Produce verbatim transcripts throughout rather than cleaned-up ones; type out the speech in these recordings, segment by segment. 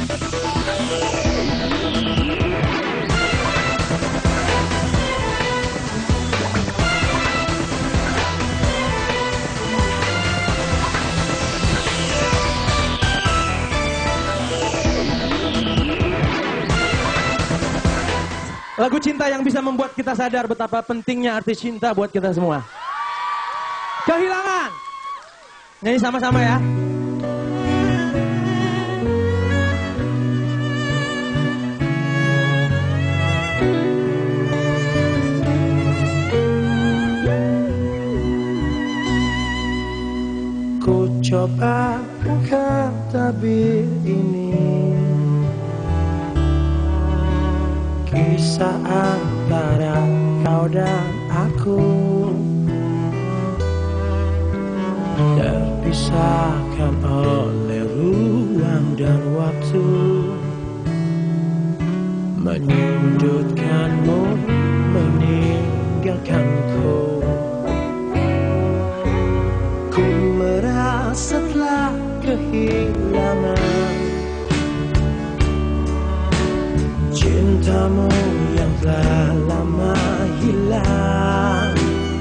Lagu cinta yang bisa membuat kita sadar betapa pentingnya arti cinta buat kita semua. Kehilangan. Nyanyi sama-sama ya. Ku coba angkat tabir ini, kisah antara kau dan aku, terpisahkan oleh ruang dan waktu, menyudutkanmu, meninggalkanku. Ku merasa telah kehilangan cintamu yang telah lama hilang.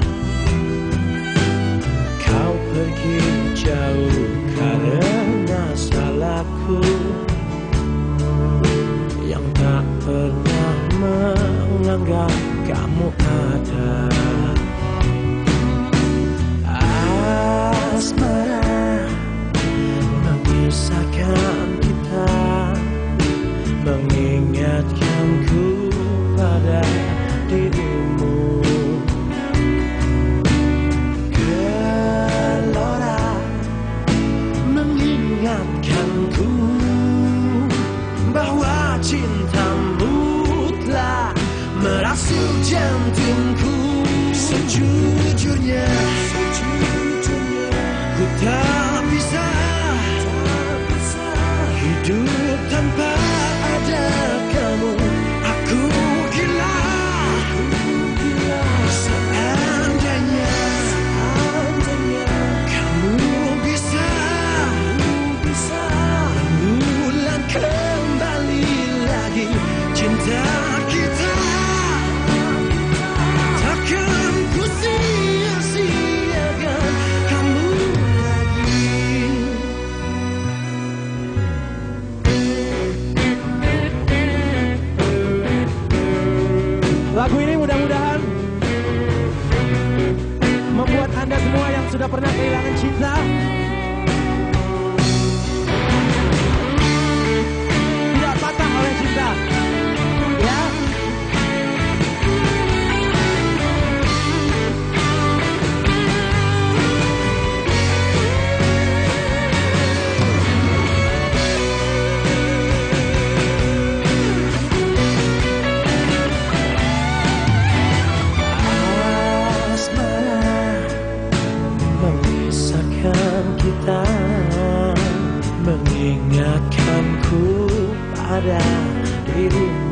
Kau pergi jauh karena salahku yang tak pernah menganggap kamu ada. Asmara memisahkan kita, mengingatkanku pada dirimu. Gelora mengingatkanku bahwa cintamu telah merasuk jantungku. Sejujurnya, ku tak bisa hidup tanpa ada kamu. Aku gila, seandainya kamu bisa mengulang kembali lagi cinta kita. Takkan ku sia-siakan kamu lagi. Lagu ini mudah-mudahan membuat Anda semua yang sudah pernah kehilangan cinta tidak patah oleh cinta. Ya. Kita mengingatkanku pada dirimu.